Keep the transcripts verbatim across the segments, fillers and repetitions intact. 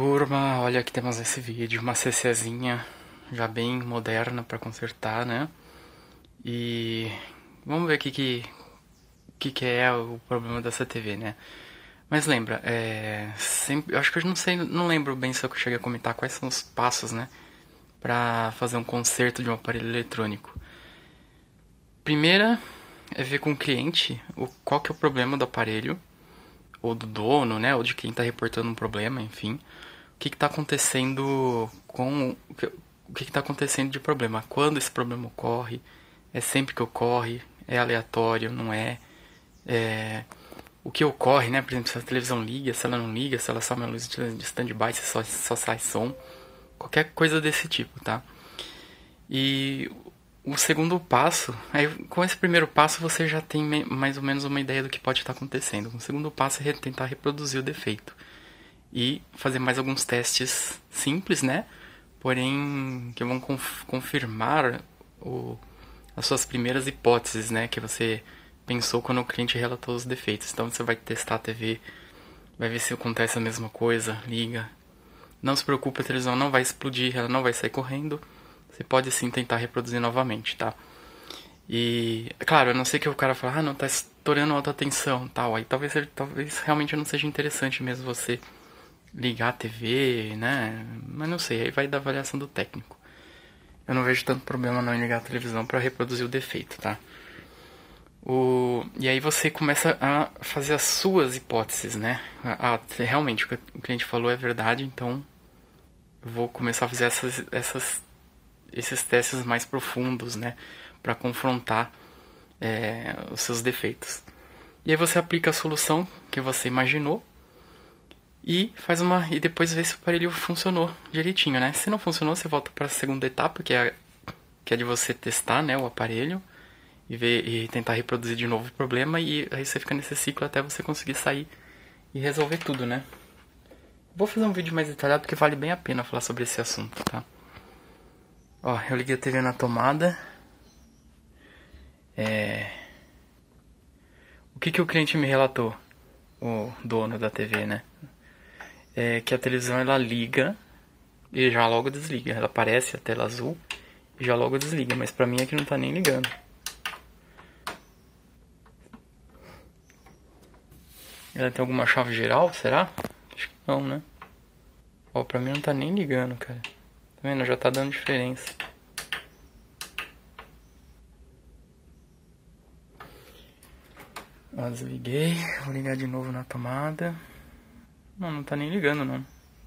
Turma, olha aqui temos esse vídeo, uma CCzinha já bem moderna para consertar, né? E vamos ver o que, que, que, que é o problema dessa T V, né? Mas lembra, é, sempre, eu acho que eu não sei, não lembro bem se eu cheguei a comentar quais são os passos, né? Para fazer um conserto de um aparelho eletrônico. Primeira é ver com o cliente o, qual que é o problema do aparelho, ou do dono, né? Ou de quem está reportando um problema, enfim. O que está acontecendo com o que o que está acontecendo de problema? Quando esse problema ocorre? É sempre que ocorre? É aleatório? Não é? É o que ocorre, né? Por exemplo, se a televisão liga, se ela não liga, se ela só uma luz de stand-by, se só, só sai som, qualquer coisa desse tipo, tá? E o segundo passo, aí com esse primeiro passo você já tem mais ou menos uma ideia do que pode estar acontecendo. O segundo passo é tentar reproduzir o defeito e fazer mais alguns testes simples, né? Porém, que vão conf confirmar o, as suas primeiras hipóteses, né? Que você pensou quando o cliente relatou os defeitos. Então você vai testar a T V, vai ver se acontece a mesma coisa, liga. Não se preocupe, a televisão não vai explodir, ela não vai sair correndo. Você pode sim tentar reproduzir novamente, tá? E, claro, a não ser que o cara fale, ah, não, tá estourando alta tensão, tal. Aí talvez, talvez realmente não seja interessante mesmo você ligar a T V, né? Mas não sei, aí vai da avaliação do técnico. Eu não vejo tanto problema não em ligar a televisão para reproduzir o defeito, tá? O... E aí você começa a fazer as suas hipóteses, né? Ah, realmente, o que o cliente falou é verdade, então eu vou começar a fazer essas, essas, esses testes mais profundos, né? Para confrontar é, os seus defeitos. E aí você aplica a solução que você imaginou e faz uma e depois vê se o aparelho funcionou direitinho, né? Se não funcionou, você volta para a segunda etapa, que é que é de você testar, né, o aparelho e ver e tentar reproduzir de novo o problema, e aí você fica nesse ciclo até você conseguir sair e resolver tudo, né? Vou fazer um vídeo mais detalhado porque vale bem a pena falar sobre esse assunto, tá? Ó, eu liguei a T V na tomada. É... O que que o cliente me relatou? O dono da T V, né? É que a televisão ela liga e já logo desliga. Ela aparece a tela azul e já logo desliga, mas pra mim aqui não tá nem ligando. Ela tem alguma chave geral, será? Acho que não, né? Ó, pra mim não tá nem ligando, cara. Tá vendo? Já tá dando diferença. Ó, desliguei. Vou ligar de novo na tomada. Não, não tá nem ligando, não.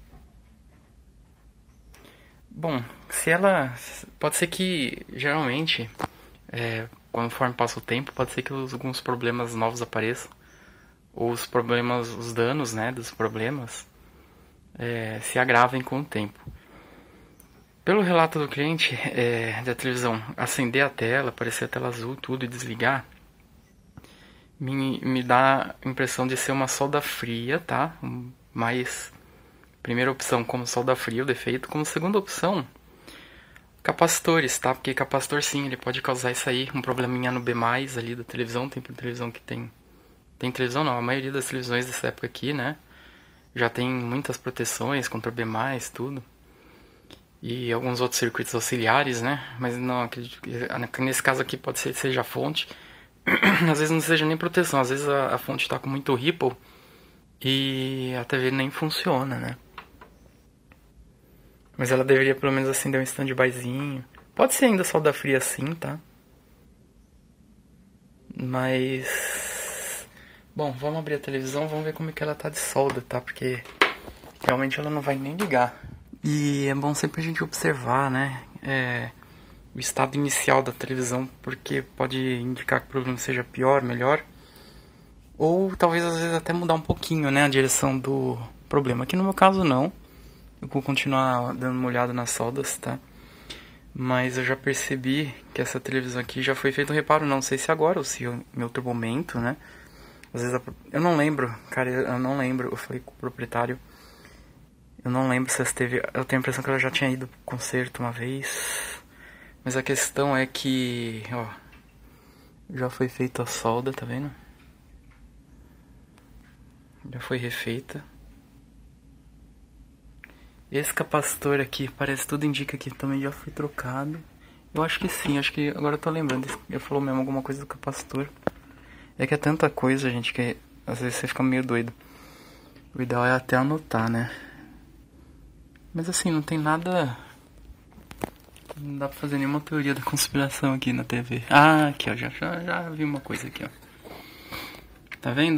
Bom, se ela... Pode ser que, geralmente, é, conforme passa o tempo, pode ser que alguns problemas novos apareçam. Ou os problemas, os danos, né, dos problemas, é, se agravem com o tempo. Pelo relato do cliente, é, da televisão, acender a tela, aparecer a tela azul, tudo, e desligar, me, me dá a impressão de ser uma solda fria, tá? Mas, primeira opção, como solda fria, o defeito. Como segunda opção, capacitores, tá? Porque capacitor, sim, ele pode causar isso aí, um probleminha no B mais ali da televisão. Tem televisão que tem... Tem televisão não, a maioria das televisões dessa época aqui, né? Já tem muitas proteções contra B mais, tudo. E alguns outros circuitos auxiliares, né? Mas não, acredito que nesse caso aqui pode ser seja a fonte. Às vezes não seja nem proteção, às vezes a, a fonte está com muito ripple e a T V nem funciona, né? Mas ela deveria pelo menos acender um stand-byzinho. Pode ser ainda solda fria assim, tá? Mas... Bom, vamos abrir a televisão, vamos ver como é que ela tá de solda, tá? Porque realmente ela não vai nem ligar. E é bom sempre a gente observar, né? É, o estado inicial da televisão, porque pode indicar que o problema seja pior, melhor. Ou talvez às vezes até mudar um pouquinho, né? A direção do problema. Aqui no meu caso não. Eu vou continuar dando uma olhada nas soldas, tá? Mas eu já percebi que essa televisão aqui já foi feito um reparo, não sei se agora ou se em outro momento, né? Às vezes eu não lembro, cara, eu não lembro, eu falei com o proprietário, eu não lembro se essa teve, eu tenho a impressão que ela já tinha ido pro concerto uma vez, mas a questão é que, ó, já foi feita a solda, tá vendo? Já foi refeita. Esse capacitor aqui, parece tudo indica que também já foi trocado. Eu acho que sim, acho que agora eu tô lembrando. Eu falou mesmo alguma coisa do capacitor. É que é tanta coisa, gente, que às vezes você fica meio doido. O ideal é até anotar, né? Mas assim, não tem nada... Não dá pra fazer nenhuma teoria da conspiração aqui na T V. Ah, aqui ó, já, já, já vi uma coisa aqui ó. Tá vendo?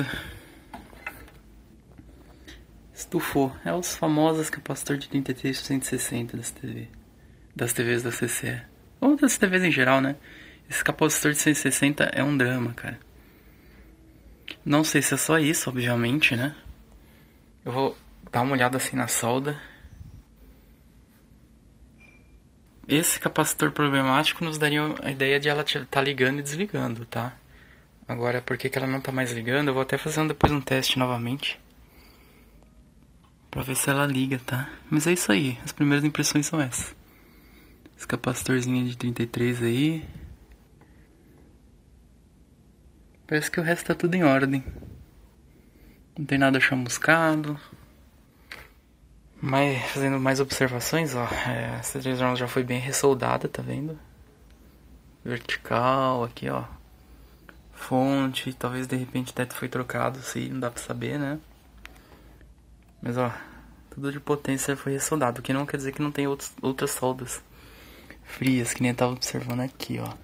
Estufou. É os famosos capacitor de trinta e três por cento e sessenta das T V. Das T Vs da C C E. Ou das T Vs em geral, né? Esse capacitor de cento e sessenta é um drama, cara. Não sei se é só isso, obviamente, né? Eu vou dar uma olhada assim na solda. Esse capacitor problemático nos daria a ideia de ela estar ligando e desligando, tá? Agora, por que que ela não tá mais ligando? Eu vou até fazer depois um teste novamente. Pra ver se ela liga, tá? Mas é isso aí, as primeiras impressões são essas. Esse capacitorzinho de trinta e três aí. Parece que o resto tá tudo em ordem. Não tem nada chamuscado. Mas fazendo mais observações, ó, é, essa televisão já foi bem ressoldada, tá vendo? Vertical, aqui ó. Fonte, talvez de repente o teto foi trocado, se não dá pra saber, né? Mas ó, tudo de potência foi ressoldado, o que não quer dizer que não tem outros, outras soldas frias, que nem eu tava observando aqui, ó. Tá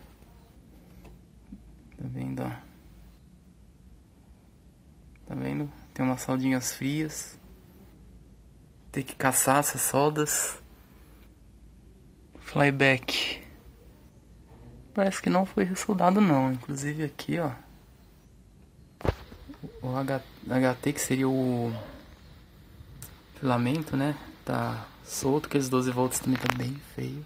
vendo, ó? Tá vendo? Tem umas soldinhas frias. Tem que caçar essas soldas. Flyback. Parece que não foi ressoldado não. Inclusive aqui, ó. O H T, que seria o filamento, né? Tá solto. Aqueles doze volts também tá bem feio.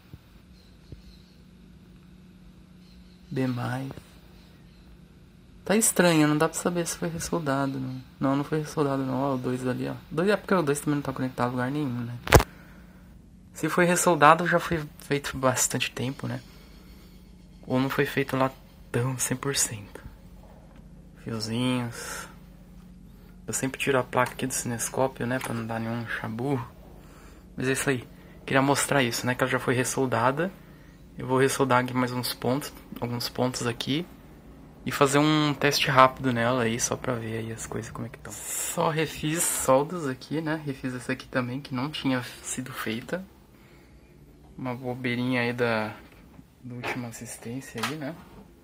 B mais. Tá estranho, não dá pra saber se foi ressoldado. Não, não, não foi ressoldado não. Ó, o dois ali, ó. dois é porque o dois também não tá conectado a lugar nenhum, né? Se foi ressoldado, já foi feito bastante tempo, né? Ou não foi feito lá tão cem por cento. Fiozinhos. Eu sempre tiro a placa aqui do cinescópio, né? Pra não dar nenhum chabu. Mas é isso aí. Queria mostrar isso, né? Que ela já foi ressoldada. Eu vou ressoldar aqui mais uns pontos. Alguns pontos aqui. E fazer um teste rápido nela aí, só pra ver aí as coisas como é que estão. Só refiz soldas aqui, né? Refiz essa aqui também, que não tinha sido feita. Uma bobeirinha aí da, da última assistência aí, né?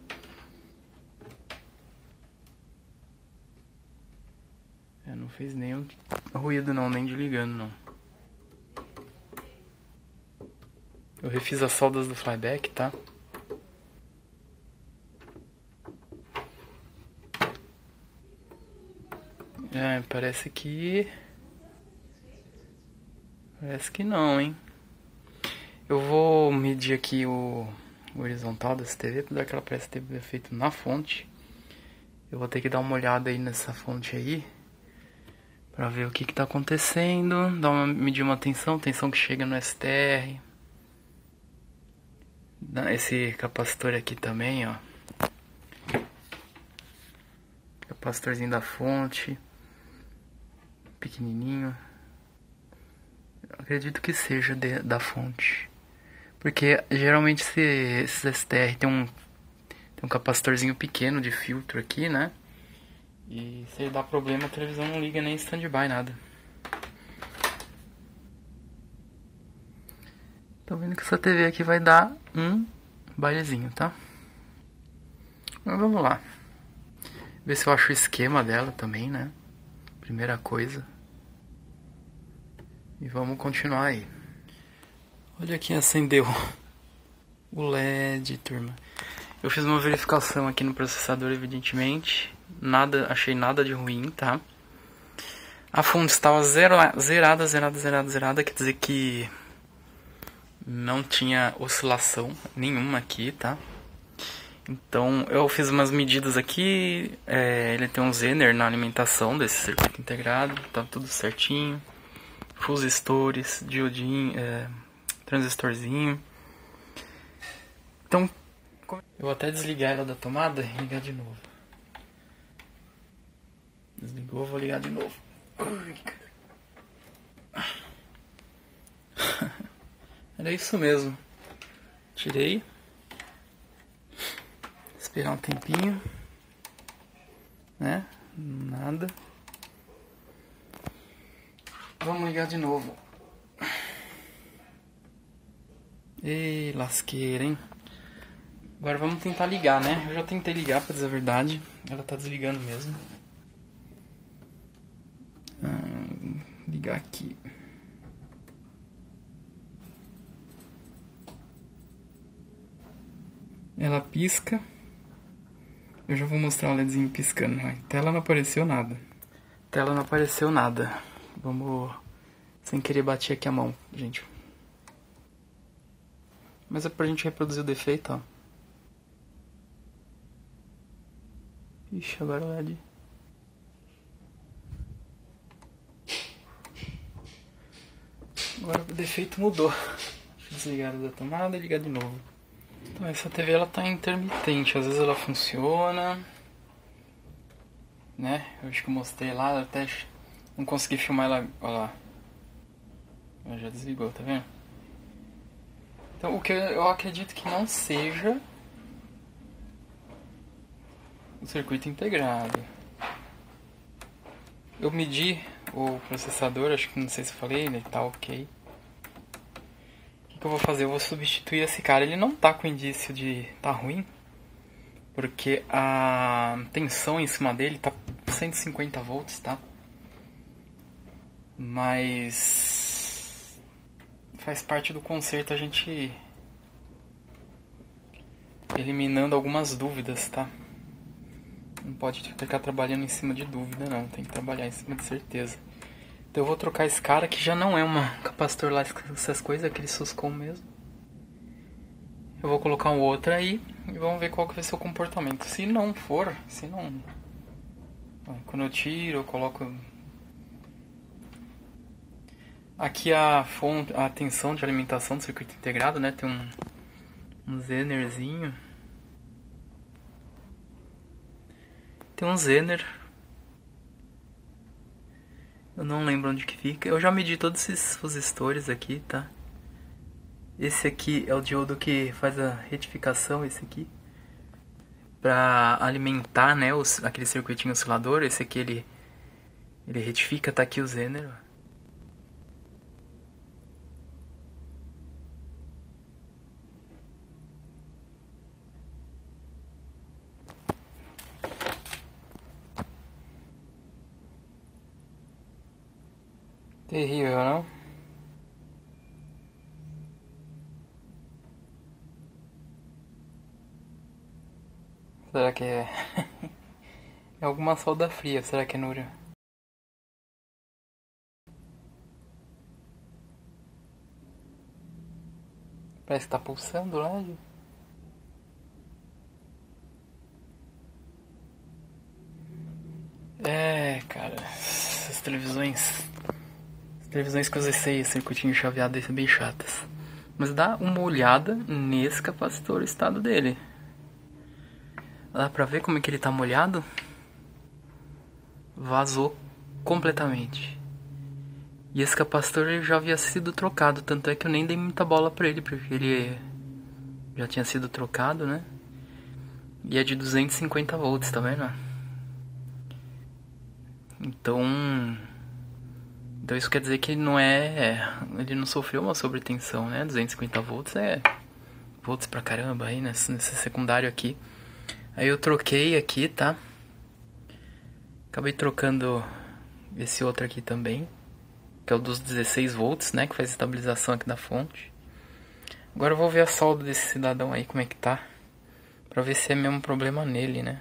É, não fez nenhum ruído não, nem de ligando não. Eu refiz as soldas do flyback, tá? É, parece que... Parece que não, hein? Eu vou medir aqui o, o horizontal dessa T V, apesar que ela parece ter feito na fonte. Eu vou ter que dar uma olhada aí nessa fonte aí, pra ver o que que tá acontecendo. Dar uma, medir uma tensão, tensão que chega no S T R. Esse capacitor aqui também, ó. Capacitorzinho da fonte. Pequenininho. Eu acredito que seja de, da fonte. Porque geralmente esse, esses S T R tem um, tem um capacitorzinho pequeno de filtro aqui, né? E se dá problema a televisão não liga nem stand-by, nada. Tô vendo que essa T V aqui vai dar um bailezinho, tá? Mas vamos lá. Ver se eu acho o esquema dela também, né? Primeira coisa. E vamos continuar aí. Olha quem acendeu o L E D, turma. Eu fiz uma verificação aqui no processador, evidentemente. Nada, achei nada de ruim, tá? A fonte estava zero, zerada, zerada, zerada, zerada. Quer dizer que não tinha oscilação nenhuma aqui, tá? Então eu fiz umas medidas aqui. É, ele tem um Zener na alimentação desse circuito integrado. Tá tudo certinho. Fusistores, diodinho, é, transistorzinho. Então eu vou até desligar ela da tomada e ligar de novo. Desligou, vou ligar de novo. Era isso mesmo. Tirei. Esperar um tempinho. Né? Nada. Vamos ligar de novo. Ei, lasqueira, hein? Agora vamos tentar ligar, né? Eu já tentei ligar, pra dizer a verdade. Ela tá desligando mesmo. Ah, ligar aqui. Ela pisca. Eu já vou mostrar o LEDzinho piscando. A tela não apareceu nada. Tela não apareceu nada. Vamos... Sem querer bater aqui a mão, gente. Mas é pra gente reproduzir o defeito, ó. Ixi, agora o L E D. Agora o defeito mudou. Deixa eu desligar da tomada e ligar de novo. Então essa T V ela tá intermitente. Às vezes ela funciona, né? Eu acho que eu mostrei lá, até não consegui filmar ela. Olha lá. Ela já desligou, tá vendo? Então o que eu acredito que não seja o circuito integrado. Eu medi o processador, acho que não sei se eu falei, ele tá ok. O que, que eu vou fazer? Eu vou substituir esse cara. Ele não tá com indício de tá ruim, porque a tensão em cima dele tá cento e cinquenta volts, tá? Mas faz parte do conserto a gente eliminando algumas dúvidas, tá? Não pode ficar trabalhando em cima de dúvida, não. Tem que trabalhar em cima de certeza. Então eu vou trocar esse cara, que já não é uma capacitor lá, essas coisas, aquele Suscom mesmo. Eu vou colocar um outro aí e vamos ver qual que vai ser o comportamento. Se não for, se não... Quando eu tiro, eu coloco... Aqui a fonte, a tensão de alimentação do circuito integrado, né? Tem um, um Zenerzinho. Tem um Zener. Eu não lembro onde que fica. Eu já medi todos esses resistores aqui, tá? Esse aqui é o diodo que faz a retificação, esse aqui. Pra alimentar, né, os, aquele circuitinho oscilador. Esse aqui ele, ele retifica, tá aqui o Zener. Terrível, não? Será que é... é alguma solda fria? Será que é Núria? Parece que tá pulsando lá, gente. É, cara... Essas televisões... As televisões que eu usei circuitinho chaveado são bem chatas. Mas dá uma olhada nesse capacitor, o estado dele. Dá pra ver como é que ele tá molhado? Vazou completamente. E esse capacitor ele já havia sido trocado, tanto é que eu nem dei muita bola pra ele, porque ele já tinha sido trocado, né? E é de duzentos e cinquenta volts, tá vendo? Então... Então isso quer dizer que ele não é... Ele não sofreu uma sobretensão, né? duzentos e cinquenta volts é... Volts pra caramba aí nesse, nesse secundário aqui. Aí eu troquei aqui, tá? Acabei trocando esse outro aqui também, que é o dos dezesseis volts, né? Que faz estabilização aqui da fonte. Agora eu vou ver a solda desse cidadão aí, como é que tá. Pra ver se é mesmo problema nele, né?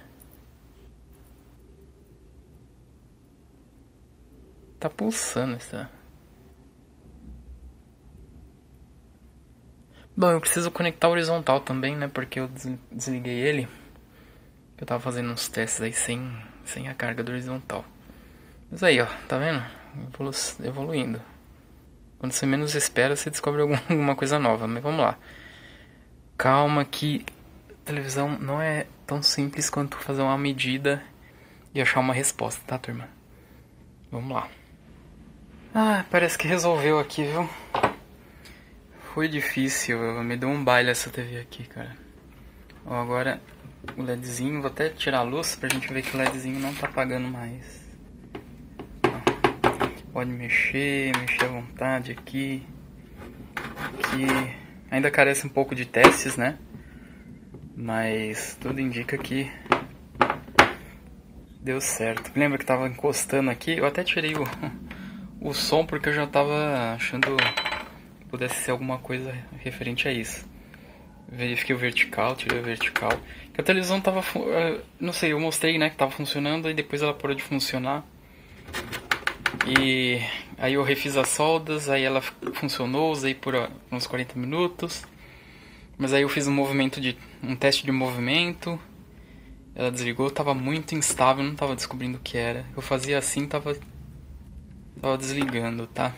Tá pulsando essa... Bom, eu preciso conectar horizontal também, né? Porque eu desliguei ele. Eu tava fazendo uns testes aí sem, sem a carga do horizontal. Mas aí, ó, tá vendo? Evolu evoluindo. Quando você menos espera, você descobre algum, alguma coisa nova. Mas vamos lá. Calma que a televisão não é tão simples quanto fazer uma medida e achar uma resposta, tá, turma? Vamos lá. Ah, parece que resolveu aqui, viu? Foi difícil, me deu um baile essa T V aqui, cara. Ó, agora o LEDzinho, vou até tirar a luz pra gente ver que o LEDzinho não tá apagando mais. Ó, pode mexer, mexer à vontade aqui. Aqui ainda carece um pouco de testes, né? Mas tudo indica que deu certo. Lembra que tava encostando aqui? Eu até tirei o, o som porque eu já tava achando que pudesse ser alguma coisa referente a isso. Verifiquei o vertical, tirei o vertical. Que a televisão tava... Não sei, eu mostrei, né, que tava funcionando e depois ela parou de funcionar. E aí eu refiz as soldas, aí ela funcionou, usei por uns quarenta minutos. Mas aí eu fiz um movimento de... um teste de movimento. Ela desligou, tava muito instável, não tava descobrindo o que era. Eu fazia assim, tava... tava desligando, tá?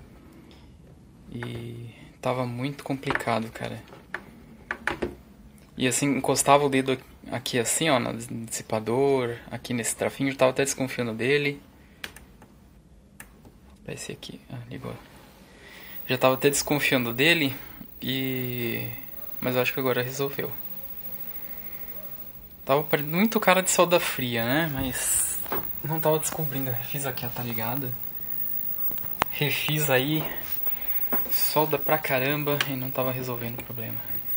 E... tava muito complicado, cara. E assim, encostava o dedo aqui assim, ó, no dissipador, aqui nesse trafinho, eu tava até desconfiando dele. Esse aqui, ah, ligou. Já tava até desconfiando dele, e... mas eu acho que agora resolveu. Tava muito cara de solda fria, né, mas não tava descobrindo. Refiz aqui, ó, tá ligado? Refiz aí, solda pra caramba, e não tava resolvendo o problema.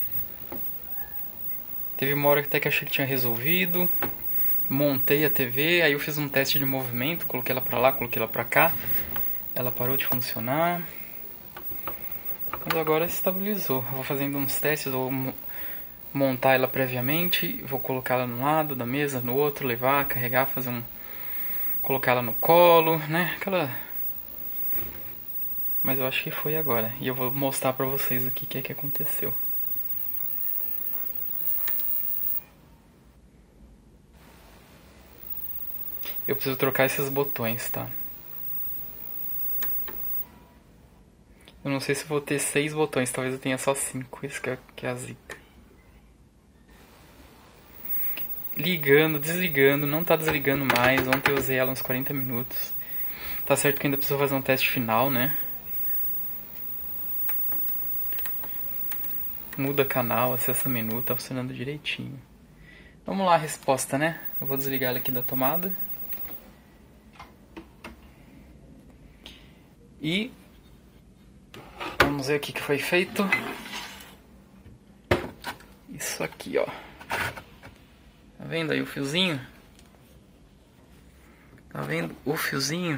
Teve uma hora que até que achei que tinha resolvido. Montei a T V, aí eu fiz um teste de movimento, coloquei ela pra lá, coloquei ela pra cá. Ela parou de funcionar. Mas agora estabilizou. Eu vou fazendo uns testes, vou montar ela previamente, vou colocar ela num lado da mesa, no outro, levar, carregar, fazer um... colocar ela no colo, né? Aquela... Mas eu acho que foi agora. E eu vou mostrar pra vocês o que, que é que aconteceu. Eu preciso trocar esses botões, tá? Eu não sei se vou ter seis botões, talvez eu tenha só cinco. Isso que é, que é a zica. Ligando, desligando, não tá desligando mais. Ontem eu usei ela uns quarenta minutos. Tá certo que ainda preciso fazer um teste final, né? Muda canal, acessa menu, tá funcionando direitinho. Vamos lá a resposta, né? Eu vou desligar ela aqui da tomada. E... vamos ver o que que foi feito. Isso aqui, ó. Tá vendo aí o fiozinho? Tá vendo o fiozinho?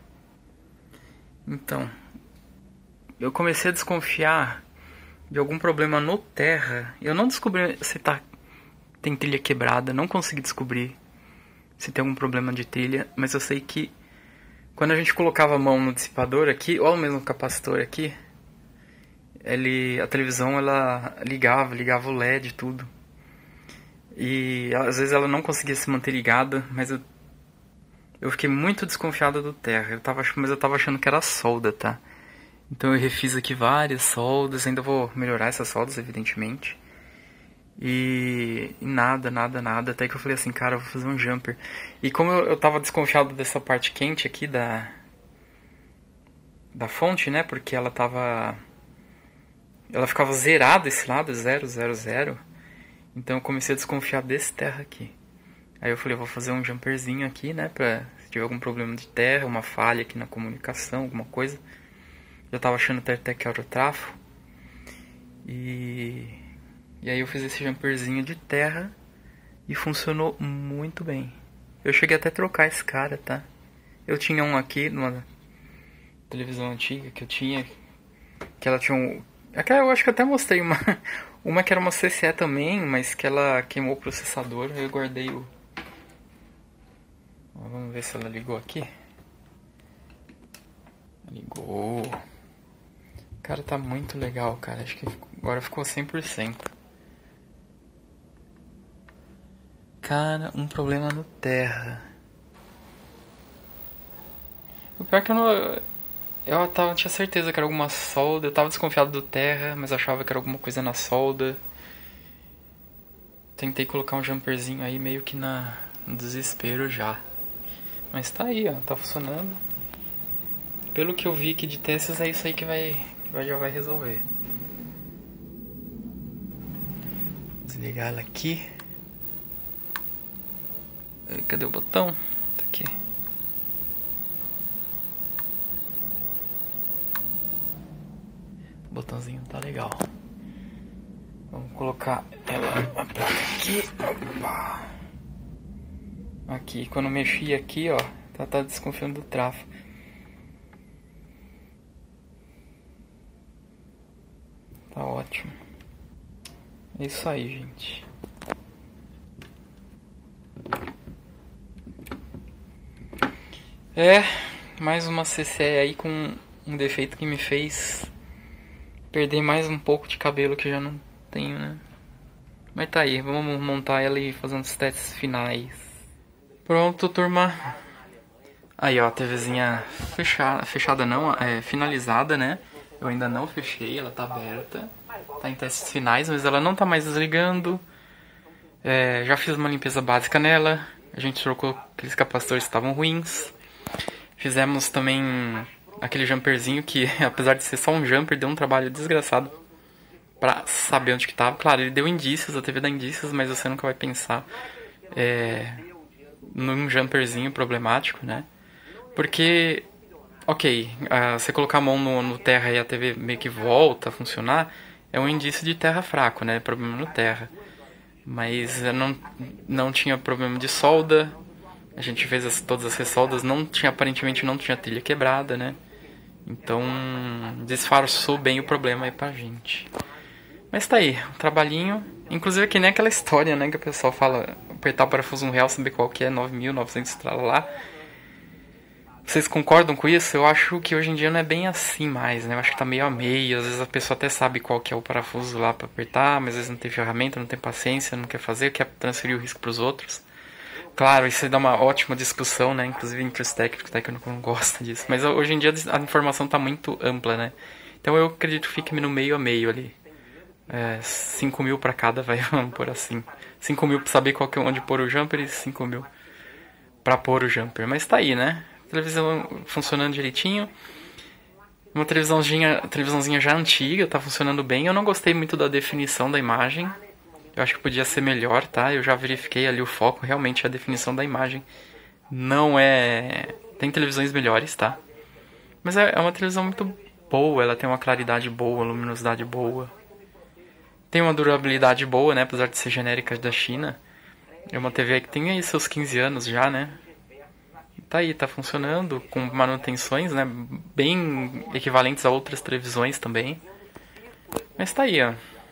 Então, eu comecei a desconfiar de algum problema no terra. Eu não descobri se tá, tem trilha quebrada, não consegui descobrir se tem algum problema de trilha, mas eu sei que quando a gente colocava a mão no dissipador aqui, ou mesmo no capacitor aqui, ele, a televisão ela ligava, ligava o L E D e tudo. E às vezes ela não conseguia se manter ligada, mas eu, eu fiquei muito desconfiado do terra. Eu tava, mas eu tava achando que era solda, tá? Então eu refiz aqui várias soldas, ainda vou melhorar essas soldas, evidentemente. E, e nada, nada, nada. Até que eu falei assim, cara, eu vou fazer um jumper. E como eu, eu tava desconfiado dessa parte quente aqui da, da fonte, né? Porque ela tava... ela ficava zerada esse lado, zero, zero, zero. Então eu comecei a desconfiar desse terra aqui. Aí eu falei, eu vou fazer um jumperzinho aqui, né? Pra se tiver algum problema de terra, uma falha aqui na comunicação, alguma coisa. Eu tava achando até que era o trafo. E... e aí eu fiz esse jumperzinho de terra e funcionou muito bem. Eu cheguei até a trocar esse cara, tá? Eu tinha um aqui numa televisão antiga que eu tinha, que ela tinha um... aquela eu acho que eu até mostrei uma, uma que era uma C C E também, mas que ela queimou o processador. Eu guardei o... vamos ver se ela ligou aqui. Ligou. Cara, tá muito legal, cara. Acho que agora ficou cem por cento. Cara, um problema no terra. O pior é que eu não... eu tava, tinha certeza que era alguma solda. Eu tava desconfiado do terra, mas achava que era alguma coisa na solda. Tentei colocar um jumperzinho aí meio que na, no desespero já. Mas tá aí, ó. Tá funcionando. Pelo que eu vi aqui de testes, é isso aí que vai, que vai já vai resolver. Desligar ela aqui. Cadê o botão? Tá aqui. O botãozinho tá legal. Vamos colocar ela a placa aqui. Opa. Aqui, quando eu mexi aqui, ó, ela tá desconfiando do tráfego. Tá ótimo. É isso aí, gente. É, mais uma C C E aí com um defeito que me fez perder mais um pouco de cabelo que eu já não tenho, né? Mas tá aí, vamos montar ela e fazer uns testes finais. Pronto, turma. Aí, ó, a TVzinha fechada, fechada não, é finalizada, né? Eu ainda não fechei, ela tá aberta. Tá em testes finais, mas ela não tá mais desligando. É, já fiz uma limpeza básica nela. A gente trocou aqueles capacitores que estavam ruins. Fizemos também aquele jumperzinho que, apesar de ser só um jumper, deu um trabalho desgraçado pra saber onde que tava. Claro, ele deu indícios, a T V dá indícios, mas você nunca vai pensar é, num jumperzinho problemático, né? Porque, ok, uh, você colocar a mão no, no terra e a T V meio que volta a funcionar, é um indício de terra fraco, né? Problema no terra. Mas não, não tinha problema de solda. A gente fez as, todas as ressoldas, não tinha, aparentemente não tinha trilha quebrada, né? Então disfarçou bem o problema aí pra gente. Mas tá aí, um trabalhinho. Inclusive é que nem aquela história, né? Que o pessoal fala, apertar o parafuso um real, saber qual que é, nove mil e novecentos lá. Vocês concordam com isso? Eu acho que hoje em dia não é bem assim mais, né? Eu acho que tá meio a meio. Às vezes a pessoa até sabe qual que é o parafuso lá pra apertar, mas às vezes não tem ferramenta, não tem paciência, não quer fazer, quer transferir o risco pros outros. Claro, isso aí dá uma ótima discussão, né? Inclusive entre os técnicos, o técnico não gosta disso. Mas hoje em dia a informação tá muito ampla, né? Então eu acredito que fique no meio a meio ali. É, cinco mil pra cada, vai, vamos por assim. cinco mil pra saber qual que é onde pôr o jumper e cinco mil pra pôr o jumper. Mas tá aí, né? Televisão funcionando direitinho. Uma televisãozinha, televisãozinha já antiga, tá funcionando bem. Eu não gostei muito da definição da imagem. Eu acho que podia ser melhor, tá? Eu já verifiquei ali o foco. Realmente a definição da imagem não é... Tem televisões melhores, tá? Mas é uma televisão muito boa. Ela tem uma claridade boa, luminosidade boa. Tem uma durabilidade boa, né? Apesar de ser genérica da China. É uma T V que tem aí seus quinze anos já, né? Tá aí, tá funcionando com manutenções, né, bem equivalentes a outras televisões também. Mas tá aí, ó.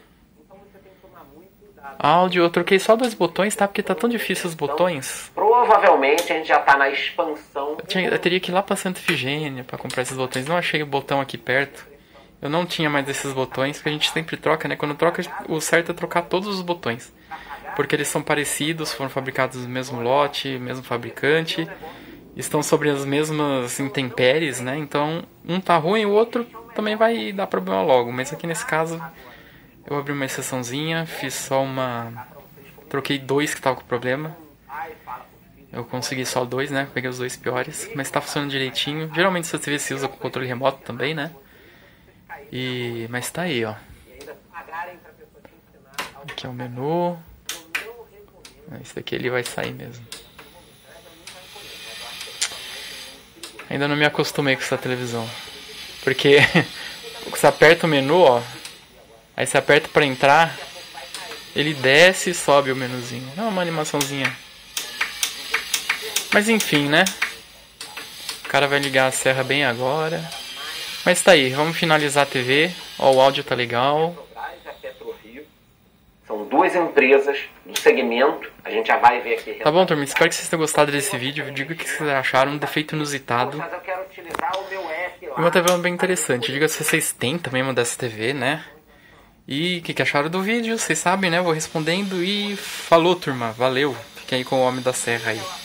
Áudio, eu troquei só dois botões, tá? Porque tá tão difícil os botões. Provavelmente a gente já tá na expansão. Eu, tinha, eu teria que ir lá pra Santa Efigênia pra comprar esses botões. Não achei o botão aqui perto. Eu não tinha mais esses botões, porque a gente sempre troca, né? Quando troca, o certo é trocar todos os botões. Porque eles são parecidos, foram fabricados no mesmo lote, mesmo fabricante. Estão sobre as mesmas intempéries, né? Então, um tá ruim, o outro também vai dar problema logo. Mas aqui nesse caso, eu abri uma exceçãozinha, fiz só uma... Troquei dois que estavam com problema. Eu consegui só dois, né? Peguei os dois piores, mas tá funcionando direitinho. Geralmente essa T V se usa com controle remoto também, né? E... Mas tá aí, ó. Aqui é o menu. Esse daqui ele vai sair mesmo. Ainda não me acostumei com essa televisão. Porque você aperta o menu, ó. Aí você aperta pra entrar. Ele desce e sobe o menuzinho. É uma animaçãozinha. Mas enfim, né? O cara vai ligar a serra bem agora. Mas tá aí, vamos finalizar a T V. Ó, o áudio tá legal. São duas empresas do segmento. A gente já vai ver aqui. Tá bom, turma. Espero que vocês tenham gostado desse vídeo. Diga o que vocês acharam. Um defeito inusitado. E uma T V bem interessante. Diga se vocês têm também uma dessa T V, né? E o que, que acharam do vídeo. Vocês sabem, né? Eu vou respondendo. E falou, turma. Valeu. Fiquem aí com o Homem da Serra aí.